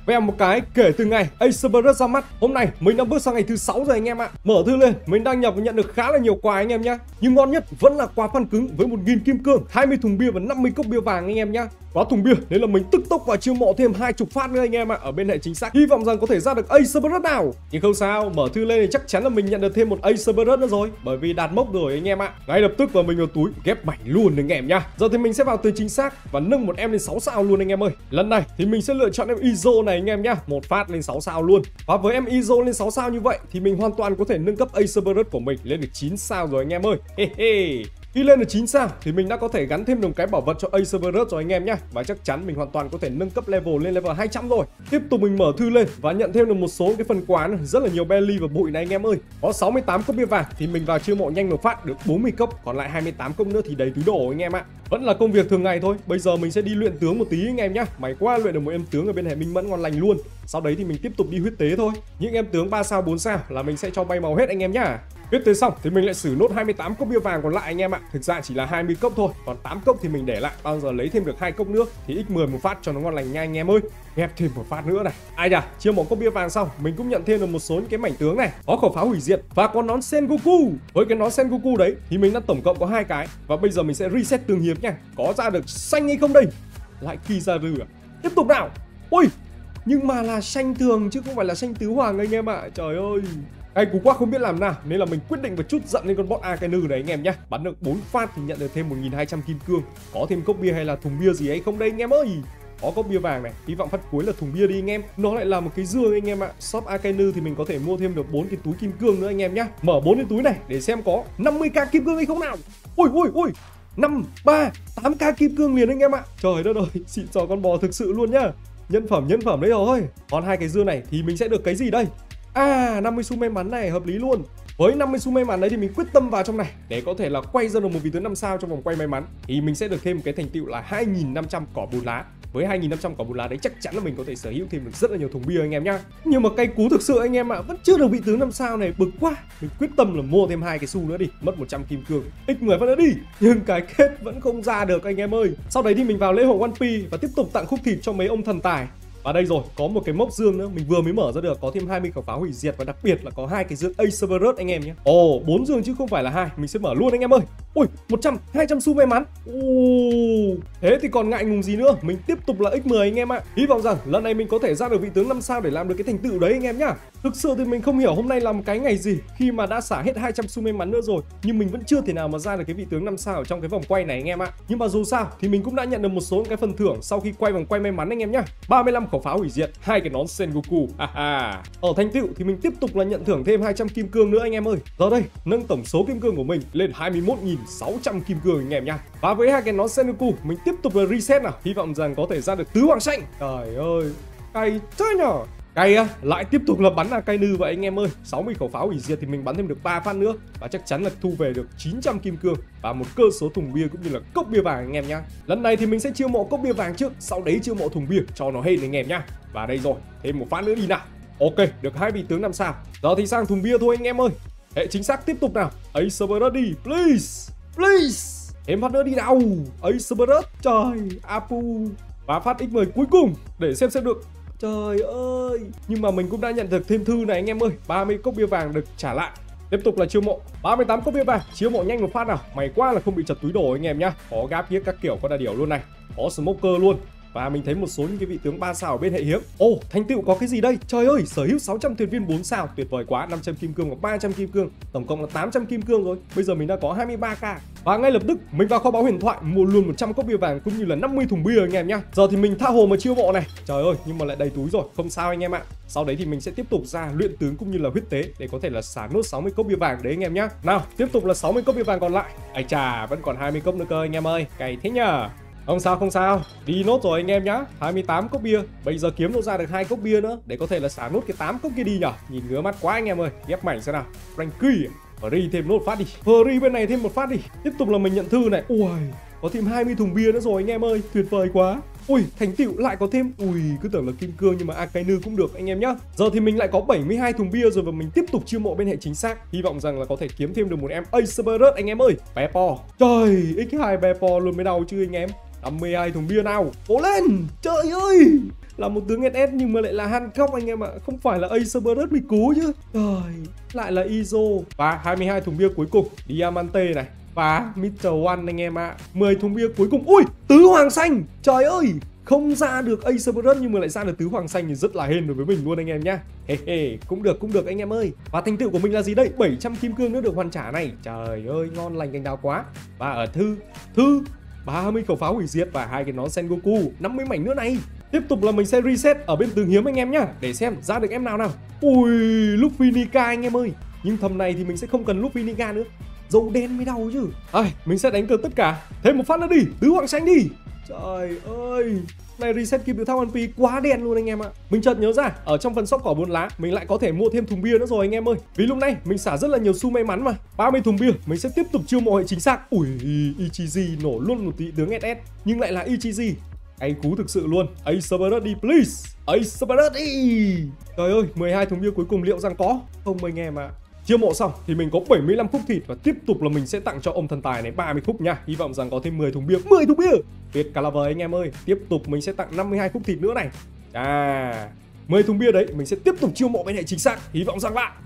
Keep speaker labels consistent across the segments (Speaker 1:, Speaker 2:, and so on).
Speaker 1: Vèo một cái, kể từ ngày Ace Barrett ra mắt, hôm nay mình đang bước sang ngày thứ 6 rồi anh em ạ. Mở thư lên, mình đang nhập và nhận được khá là nhiều quà anh em nhá. Nhưng ngon nhất vẫn là quà phan cứng với 1000 kim cương, 20 thùng bia và 50 cốc bia vàng anh em nhá. Có thùng bia nên là mình tức tốc và chiêu mộ thêm 20 phát nữa anh em ạ. Ở bên hệ chính xác, hy vọng rằng có thể ra được Ace Barrett nào. Nhưng không sao, mở thư lên thì chắc chắn là mình nhận được thêm một Ace Barrett nữa rồi, bởi vì đạt mốc rồi anh em ạ. Ngay lập tức vào mình vào túi ghép mảnh luôn anh em nhá. Giờ thì mình sẽ vào từ chính xác và nâng một em lên 6 sao luôn anh em ơi. Lần này thì mình sẽ lựa chọn em Izo này anh em nhá, một phát lên 6 sao luôn. Và với em Izo lên 6 sao như vậy thì mình hoàn toàn có thể nâng cấp Ace Barrett của mình lên được 9 sao rồi anh em ơi. Khi lên được 9 sao thì mình đã có thể gắn thêm được cái bảo vật cho Ace Barrett rồi anh em nhá. Và chắc chắn mình hoàn toàn có thể nâng cấp level lên level 200 rồi. Tiếp tục mình mở thư lên và nhận thêm được một số cái phần quà rất là nhiều belly và bụi này anh em ơi. Có 68 cốc bia vàng thì mình vào chiêu mộ nhanh một phát được 40 cốc, còn lại 28 cốc nữa thì đầy túi đồ anh em ạ. Vẫn là công việc thường ngày thôi. Bây giờ mình sẽ đi luyện tướng một tí anh em nhá. May quá luyện được một em tướng ở bên hệ minh mẫn ngon lành luôn. Sau đấy thì mình tiếp tục đi huyết tế thôi. Những em tướng 3 sao 4 sao là mình sẽ cho bay màu hết anh em nhá. Huyết tế xong thì mình lại xử nốt 28 cốc bia vàng còn lại anh em ạ. Thực ra chỉ là 20 cốc thôi, còn 8 cốc thì mình để lại, bao giờ lấy thêm được 2 cốc nữa thì x10 một phát cho nó ngon lành nha anh em ơi. Ghép thêm một phát nữa này. Ai da, chiêu mộ cốc bia vàng xong, mình cũng nhận thêm được một số những cái mảnh tướng này. Có khẩu pháo hủy diệt và có nón Sengoku. Với cái nón Sengoku đấy thì mình đã tổng cộng có 2 cái. Và bây giờ mình sẽ reset tương hiếm nha. Có ra được xanh hay không đây? Lại Kizaru à? Tiếp tục nào. Ui, nhưng mà là xanh thường chứ không phải là xanh tứ hoàng anh em ạ. Trời ơi, cái cú quá không biết làm nào nên là mình quyết định và chút giận lên con bot Akainu này anh em nhé. Bắn được 4 phát thì nhận được thêm 1200 kim cương. Có thêm cốc bia hay là thùng bia gì hay không đây anh em ơi? Có cốc bia vàng này, hy vọng phát cuối là thùng bia đi anh em. Nó lại là một cái dương anh em ạ. Shop Akainu thì mình có thể mua thêm được 4 cái túi kim cương nữa anh em nhé. Mở 4 cái túi này để xem có 50k kim cương hay không nào. Ui ui ui, 5, 3, 8k kim cương liền anh em ạ. Trời đất ơi, xịn sò con bò thực sự luôn nhá. Nhân phẩm đấy rồi. Còn hai cái dương này thì mình sẽ được cái gì đây? À, 50 xu may mắn này, hợp lý luôn. Với 50 xu may mắn đấy thì mình quyết tâm vào trong này để có thể là quay ra được một vị tướng 5 sao trong vòng quay may mắn. Thì mình sẽ được thêm một cái thành tựu là 2500 cỏ bùn lá. Với 2500 cỏ bùn lá đấy chắc chắn là mình có thể sở hữu thêm được rất là nhiều thùng bia anh em nhá. Nhưng mà cay cú thực sự anh em ạ, vẫn chưa được vị tướng 5 sao này, bực quá. Mình quyết tâm là mua thêm 2 cái xu nữa đi, mất 100 kim cương. X10 vẫn đã đi, nhưng cái kết vẫn không ra được anh em ơi. Sau đấy thì mình vào lễ hội One Piece và tiếp tục tặng khúc thịt cho mấy ông thần tài. Và đây rồi, có một cái mốc dương nữa, mình vừa mới mở ra được, có thêm 20 khẩu pháo hủy diệt và đặc biệt là có 2 cái dương Ace Barrett anh em nhé. Ồ, 4 dương chứ không phải là 2, mình sẽ mở luôn anh em ơi. Ui, 100, 200 xu may mắn. Thế thì còn ngại ngùng gì nữa, mình tiếp tục là X10 anh em ạ. Hy vọng rằng lần này mình có thể ra được vị tướng 5 sao để làm được cái thành tựu đấy anh em nhá. Thực sự thì mình không hiểu hôm nay là một cái ngày gì khi mà đã xả hết 200 xu may mắn nữa rồi, nhưng mình vẫn chưa thể nào mà ra được cái vị tướng 5 sao ở trong cái vòng quay này anh em ạ. Nhưng mà dù sao thì mình cũng đã nhận được một số cái phần thưởng sau khi quay vòng quay may mắn anh em nhá. 35 khẩu pháo hủy diệt, 2 cái nón Sengoku. Ở thành tựu thì mình tiếp tục là nhận thưởng thêm 200 kim cương nữa anh em ơi. Giờ đây, nâng tổng số kim cương của mình lên 21.600 kim cương anh em nha. Và với 2 cái nón Sengoku, mình tiếp tục là reset nào. Hy vọng rằng có thể ra được tứ hoàng xanh. Trời ơi, cay chơi nhở. Cay á, lại tiếp tục là bắn Akainu vậy anh em ơi. 60 khẩu pháo hủy diệt thì mình bắn thêm được 3 phát nữa và chắc chắn là thu về được 900 kim cương và một cơ số thùng bia cũng như là cốc bia vàng anh em nhá. Lần này thì mình sẽ chiêu mộ cốc bia vàng trước, sau đấy chiêu mộ thùng bia cho nó hên anh em nhá. Và đây rồi, thêm một phát nữa đi nào. Ok, được 2 vị tướng 5 sao. Giờ thì sang thùng bia thôi anh em ơi. Hệ chính xác tiếp tục nào. Ace Barrett đi, please, please. Thêm phát nữa đi nào. Ace Barrett, trời, Apu. Và phát X10 cuối cùng để xem được. Trời ơi, nhưng mà mình cũng đã nhận được thêm thư này anh em ơi. 30 cốc bia vàng được trả lại. Tiếp tục là chiêu mộ 38 cốc bia vàng, chiêu mộ nhanh một phát nào. May quá là không bị chật túi đồ anh em nhá. Có gáp giết các kiểu, có đà điểu luôn này. Có smoker luôn. Và mình thấy một số những cái vị tướng 3 sao ở bên hệ hiếm. Ồ, thành tựu có cái gì đây? Trời ơi, sở hữu 600 thuyền viên 4 sao, tuyệt vời quá. 500 kim cương và 300 kim cương, tổng cộng là 800 kim cương rồi. Bây giờ mình đã có 23k. Và ngay lập tức mình vào kho báu huyền thoại mua luôn 100 cốc bia vàng cũng như là 50 thùng bia anh em nhá. Giờ thì mình tha hồ mà chiêu mộ này. Trời ơi, nhưng mà lại đầy túi rồi, không sao anh em ạ. Sau đấy thì mình sẽ tiếp tục ra luyện tướng cũng như là huyết tế để có thể là xả nốt 60 cốc bia vàng đấy anh em nhá. Nào, tiếp tục là 60 cốc bia vàng còn lại. Ai chà, vẫn còn 20 cốc nữa cơ anh em ơi. Cày thế nhờ. Không sao không sao, đi nốt rồi anh em nhá. 28 cốc bia, bây giờ kiếm nó ra được 2 cốc bia nữa để có thể là xả nốt cái 8 cốc kia đi nhở. Nhìn ngứa mắt quá anh em ơi. Ghép mảnh xem nào. Frankie, Free thêm nốt phát đi. Free bên này thêm một phát đi. Tiếp tục là mình nhận thư này. Ui, có thêm 20 thùng bia nữa rồi anh em ơi, tuyệt vời quá. Ui, thành tựu lại có thêm. Ui, cứ tưởng là kim cương nhưng mà Akainu cũng được anh em nhá. Giờ thì mình lại có 72 thùng bia rồi và mình tiếp tục chiêu mộ bên hệ chính xác. Hy vọng rằng là có thể kiếm thêm được một em Ace Barrett anh em ơi. Beppo. Trời, x2 Beppo luôn mới đau chứ anh em. 52 thùng bia nào. Cố lên. Trời ơi, Là một tướng SS nhưng mà lại là Hancock anh em ạ. Không phải là Ace Barrett bị cú chứ. Trời, lại là Izo. Và 22 thùng bia cuối cùng. Diamante này. Và Mr. One anh em ạ. 10 thùng bia cuối cùng. Ui, tứ hoàng xanh. Trời ơi, không ra được Ace Barrett nhưng mà lại ra được tứ hoàng xanh thì rất là hên đối với mình luôn anh em nhá. Cũng được anh em ơi. Và thành tựu của mình là gì đây? 700 kim cương nữa được hoàn trả này. Trời ơi, ngon lành cành đào quá. Và ở thư 30 khẩu pháo hủy diệt và 2 cái nón Sengoku, 50 mảnh nữa này. Tiếp tục là mình sẽ reset ở bên tường hiếm anh em nhá, để xem ra được em nào nào. Ui, Luffy Nika anh em ơi. Nhưng tầm này thì mình sẽ không cần Luffy Nika nữa. Dầu đen mới đau chứ. Mình sẽ đánh cược tất cả. Thêm một phát nữa đi, tứ hoàng xanh đi. Trời ơi, này reset kịp được thao 1P quá đen luôn anh em ạ. Mình chợt nhớ ra, ở trong phần shop cỏ 4 lá mình lại có thể mua thêm thùng bia nữa rồi anh em ơi. Vì lúc này mình xả rất là nhiều xu may mắn mà. 30 thùng bia mình sẽ tiếp tục chiêu mộ hệ chính xác. Ui, Ichizi nổ luôn một tí tướng SS, nhưng lại là Ichizi. Anh cú thực sự luôn. Ace Barrett đi please. Ace Barrett đi. Trời ơi, 12 thùng bia cuối cùng liệu rằng có không anh em ạ. Chiêu mộ xong thì mình có 75 khúc thịt và tiếp tục là mình sẽ tặng cho ông thần tài này 30 khúc nha. Hy vọng rằng có thêm 10 thùng bia. 10 thùng bia. Tuyệt cả là vời anh em ơi. Tiếp tục mình sẽ tặng 52 khúc thịt nữa này. 10 thùng bia đấy mình sẽ tiếp tục chiêu mộ bên hệ chính xác. Hy vọng rằng là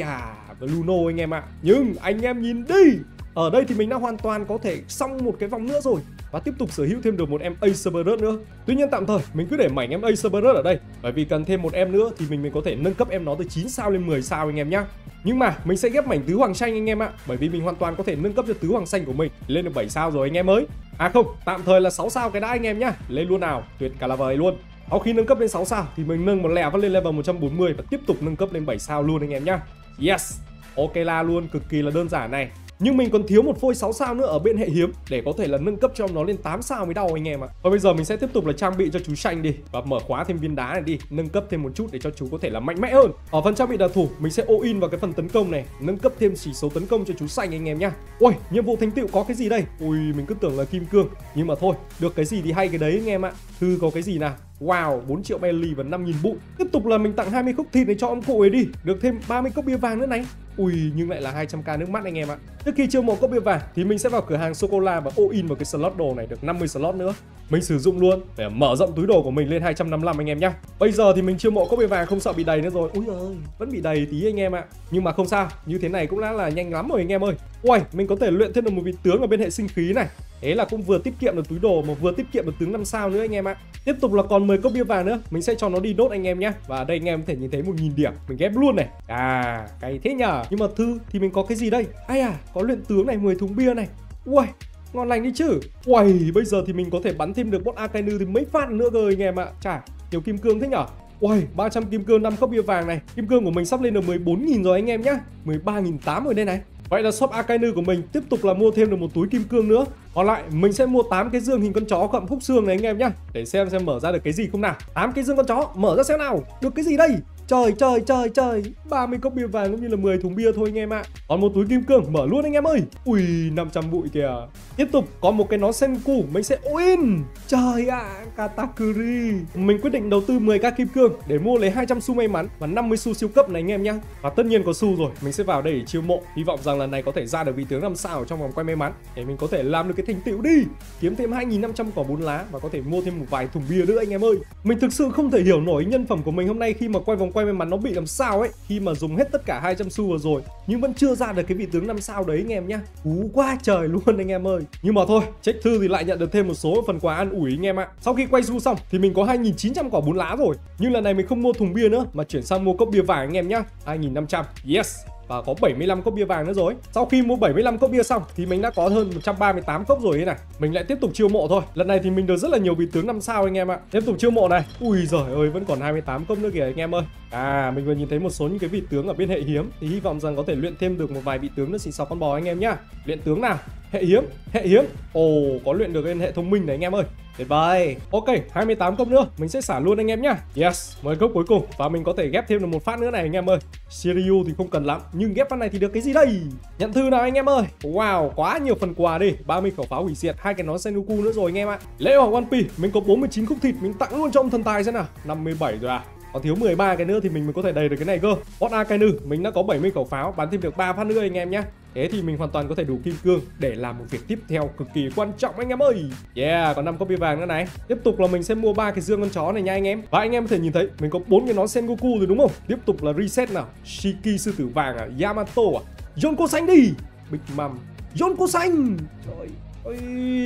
Speaker 1: Luno anh em ạ. Nhưng anh em nhìn đi, ở đây thì mình đã hoàn toàn có thể xong một cái vòng nữa rồi và tiếp tục sở hữu thêm được một em Ace Barrett nữa. Tuy nhiên tạm thời mình cứ để mảnh em Ace Barrett ở đây, bởi vì cần thêm một em nữa thì mình mới có thể nâng cấp em nó từ 9 sao lên 10 sao anh em nhá. Nhưng mà mình sẽ ghép mảnh tứ hoàng xanh anh em ạ, bởi vì mình hoàn toàn có thể nâng cấp cho tứ hoàng xanh của mình lên được 7 sao rồi anh em ơi. Không, tạm thời là 6 sao cái đã anh em nhá. Lên luôn nào, tuyệt cả là vời luôn. Sau khi nâng cấp lên 6 sao thì mình nâng một lè phát lên level 140 và tiếp tục nâng cấp lên 7 sao luôn anh em nhá. Yes, ok la luôn, cực kỳ là đơn giản này. Nhưng mình còn thiếu một phôi 6 sao nữa ở bên hệ hiếm để có thể là nâng cấp cho nó lên 8 sao mới đau anh em ạ. Và bây giờ mình sẽ tiếp tục là trang bị cho chú xanh đi và mở khóa thêm viên đá này đi, nâng cấp thêm một chút để cho chú có thể là mạnh mẽ hơn. Ở phần trang bị đặc thù mình sẽ all in vào cái phần tấn công này, nâng cấp thêm chỉ số tấn công cho chú xanh anh em nhá. Ôi, nhiệm vụ thành tựu có cái gì đây? Ui, mình cứ tưởng là kim cương, nhưng mà thôi, được cái gì thì hay cái đấy anh em ạ. Thư có cái gì nào? Wow, 4 triệu belly và 5.000 bụi. Tiếp tục là mình tặng 20 khúc thịt này cho ông cụ ấy đi, được thêm 30 cốc bia vàng nữa này. Ui, nhưng lại là 200k nước mắt anh em ạ. Trước khi chiêu mộ cốc bia vàng thì mình sẽ vào cửa hàng sô cô la và all in vào cái slot đồ này được 50 slot nữa. Mình sử dụng luôn để mở rộng túi đồ của mình lên 255 anh em nhá. Bây giờ thì mình chiêu mộ cốc bia vàng không sợ bị đầy nữa rồi. Ui ơi, vẫn bị đầy tí anh em ạ. Nhưng mà không sao, như thế này cũng đã là nhanh lắm rồi anh em ơi. Ui, mình có thể luyện thêm được một vị tướng ở bên hệ sinh khí này. Thế là cũng vừa tiết kiệm được túi đồ mà vừa tiết kiệm được tướng 5 sao nữa anh em ạ. Tiếp tục là còn 10 cốc bia vàng nữa, mình sẽ cho nó đi đốt anh em nhé. Và đây anh em có thể nhìn thấy 1000 điểm, mình ghép luôn này. Cái thế nhờ. Nhưng mà thư thì mình có cái gì đây? Có luyện tướng này, 10 thùng bia này. Ui, ngon lành đi chứ. Ui, bây giờ thì mình có thể bắn thêm được boss Akainu thì mấy phát nữa cơ anh em ạ. Chà, nhiều kim cương thế nhở. Ui, 300 kim cương, 5 cốc bia vàng này. Kim cương của mình sắp lên được 14.000 rồi anh em nhá. 13.800 rồi đây này. Vậy là shop Akainu của mình tiếp tục là mua thêm được một túi kim cương nữa. Còn lại mình sẽ mua 8 cái dương hình con chó gặm khúc xương này anh em nhá. Để xem mở ra được cái gì không nào. 8 cái dương con chó, mở ra xem nào. Được cái gì đây? Trời, 30 cốc bia vàng cũng như là 10 thùng bia thôi anh em ạ. Còn một túi kim cương, mở luôn anh em ơi. Ui, 500 bụi kìa. Tiếp tục có một cái nón Sengoku, mình sẽ win. Trời ạ, Katakuri. Mình quyết định đầu tư 10k kim cương để mua lấy 200 xu may mắn và 50 xu siêu cấp này anh em nhá. Và tất nhiên có xu rồi, mình sẽ vào đây để chiêu mộ. Hy vọng rằng lần này có thể ra được vị tướng 5 sao trong vòng quay may mắn để mình có thể làm được cái thành tựu đi. Kiếm thêm 2.500 quả 4 lá và có thể mua thêm một vài thùng bia nữa anh em ơi. Mình thực sự không thể hiểu nổi nhân phẩm của mình hôm nay khi mà quay vòng quay may mắn nó bị làm sao ấy, khi mà dùng hết tất cả 200 xu vừa rồi nhưng vẫn chưa ra được cái vị tướng 5 sao đấy anh em nhá. Cú quá trời luôn anh em ơi. Nhưng mà thôi, check thư thì lại nhận được thêm một số phần quà an ủi anh em ạ. Sau khi quay xu xong thì mình có 2.900 quả 4 lá rồi, nhưng lần này mình không mua thùng bia nữa mà chuyển sang mua cốc bia vàng anh em nhá. 2.500. Yes. Và có 75 cốc bia vàng nữa rồi. Sau khi mua 75 cốc bia xong thì mình đã có hơn 138 cốc rồi ấy này. Mình lại tiếp tục chiêu mộ thôi. Lần này thì mình được rất là nhiều vị tướng 5 sao anh em ạ. Tiếp tục chiêu mộ này. Ui giời ơi, vẫn còn 28 cốc nữa kìa anh em ơi. Mình vừa nhìn thấy một số những cái vị tướng ở bên hệ hiếm thì hy vọng rằng có thể luyện thêm được một vài vị tướng nữa xịn sò con bò anh em nhá. Luyện tướng nào? Hệ hiếm. Ồ, có luyện được lên hệ thông minh này anh em ơi. Tuyệt vời. Ok, 28 cốc nữa mình sẽ xả luôn anh em nhá. Yes, 10 cốc cuối cùng và mình có thể ghép thêm được một phát nữa này anh em ơi. Shiryu thì không cần lắm, nhưng ghép phát này thì được cái gì đây? Nhận thư nào anh em ơi. Wow, quá nhiều phần quà đi. 30 khẩu pháo hủy diệt, 2 cái nón Sengoku nữa rồi anh em ạ. Lễ hội One Piece mình có 49 khúc thịt, mình tặng luôn cho ông thần tài xem nào. 57 rồi à. Còn thiếu 13 cái nữa thì mình mới có thể đầy được cái này cơ. Bot Akainu mình đã có 70 khẩu pháo, bắn thêm được 3 phát nữa anh em nhé. Thế thì mình hoàn toàn có thể đủ kim cương để làm một việc tiếp theo cực kỳ quan trọng anh em ơi. Yeah, còn 5 copy vàng nữa này. Tiếp tục là mình sẽ mua 3 cái dương con chó này nha anh em. Và anh em có thể nhìn thấy mình có 4 cái nón Sengoku rồi đúng không? Tiếp tục là reset nào. Shiki sư tử vàng à, Yamato à, Yonko xanh đi. Big Mom, Yonko xanh. Trời ơi,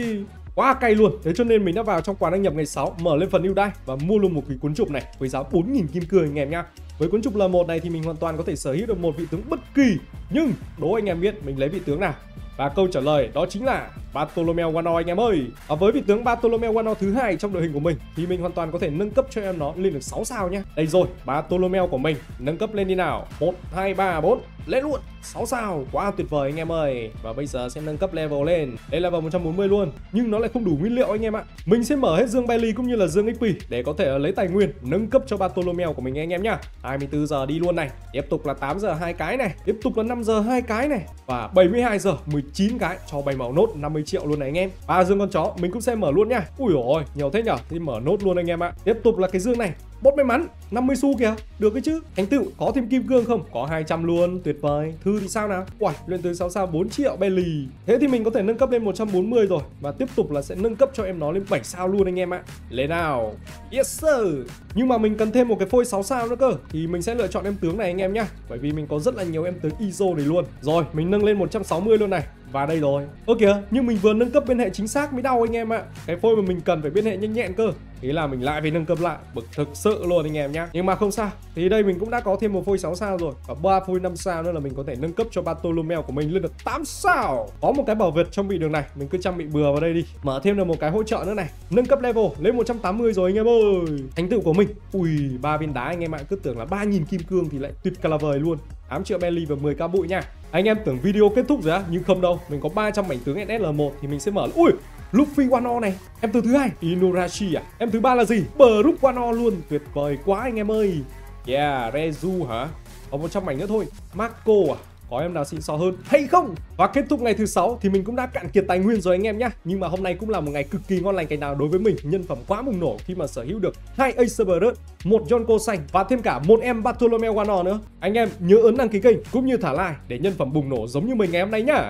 Speaker 1: quá cay luôn. Thế cho nên mình đã vào trong quán đăng nhập ngày 6, mở lên phần ưu đãi và mua luôn một cái cuốn trục này với giá 4.000 kim cương anh em nhá. Với cuốn trục L1 này thì mình hoàn toàn có thể sở hữu được một vị tướng bất kỳ. Nhưng đố anh em biết mình lấy vị tướng nào? Và câu trả lời đó chính là Bartolomeo Wano anh em ơi. Và với vị tướng Bartolomeo Wano thứ hai trong đội hình của mình thì mình hoàn toàn có thể nâng cấp cho em nó lên được 6 sao nhé. Đây rồi, Bartolomeo của mình nâng cấp lên đi nào. 1, 2, 3, 4, lên luôn. 6 sao, quá tuyệt vời anh em ơi. Và bây giờ sẽ nâng cấp level lên. Đây level 140 luôn. Nhưng nó lại không đủ nguyên liệu anh em ạ. Mình sẽ mở hết dương Bailey cũng như là dương XP để có thể lấy tài nguyên nâng cấp cho Bartolomeo của mình anh em nhá. 24 giờ đi luôn này. Tiếp tục là 8 giờ 2 cái này. Tiếp tục là 5 giờ 2 cái này. Và 72 giờ 19 cái cho 7 màu nốt 50 triệu luôn này anh em. 3 dương con chó mình cũng sẽ mở luôn nha. Ui ôi, nhiều thế nhở. Thì mở nốt luôn anh em ạ. Tiếp tục là cái dương này. Bot may mắn 50 xu kìa, được cái chứ. Thành tựu có thêm kim cương không? Có 200 luôn, tuyệt vời. Thư thì sao nào? Uầy, lên tới 6 sao 4 triệu Bailey. Thế thì mình có thể nâng cấp lên 140 rồi. Và tiếp tục là sẽ nâng cấp cho em nó lên 7 sao luôn anh em ạ. Lên nào. Yes sir. Nhưng mà mình cần thêm một cái phôi 6 sao nữa cơ. Thì mình sẽ lựa chọn em tướng này anh em nhá. Bởi vì mình có rất là nhiều em tướng ISO này luôn. Rồi, mình nâng lên 160 luôn này. Và đây rồi. Ơ kìa, nhưng mình vừa nâng cấp biên hệ chính xác mới đau anh em ạ. Cái phôi mà mình cần phải biên hệ nhanh nhẹn cơ. Thế là mình lại phải nâng cấp lại. Bực thực sự luôn anh em nhá. Nhưng mà không sao. Thì đây mình cũng đã có thêm một phôi 6 sao rồi. Và 3 phôi 5 sao nữa là mình có thể nâng cấp cho Bartolomeo của mình lên được 8 sao. Có một cái bảo vật trong bị đường này. Mình cứ trang bị bừa vào đây đi. Mở thêm được một cái hỗ trợ nữa này. Nâng cấp level lên 180 rồi anh em ơi. Thành tựu của mình. Ui, 3 viên đá anh em ạ. Cứ tưởng là 3.000 kim cương thì lại tuyệt cả là vời luôn. 8 triệu Bailey và 10k bụi nha. Anh em tưởng video kết thúc rồi á, nhưng không đâu. Mình có 300 mảnh tướng SSL1 thì mình sẽ mở. Ui, Luffy Wano này. Em thứ hai Inuarashi à. Em thứ ba là gì? Brook Wano luôn. Tuyệt vời quá anh em ơi. Yeah, Rezu hả? Còn 100 mảnh nữa thôi. Marco à? Có em nào xịn sò hơn hay không? Và kết thúc ngày thứ 6 thì mình cũng đã cạn kiệt tài nguyên rồi anh em nhá. Nhưng mà hôm nay cũng là một ngày cực kỳ ngon lành cái nào đối với mình. Nhân phẩm quá bùng nổ khi mà sở hữu được 2 Ace Barret, 1 Yonko xanh và thêm cả một em Bartolomeo Wano nữa. Anh em nhớ ấn đăng ký kênh cũng như thả like để nhân phẩm bùng nổ giống như mình ngày hôm nay nhá.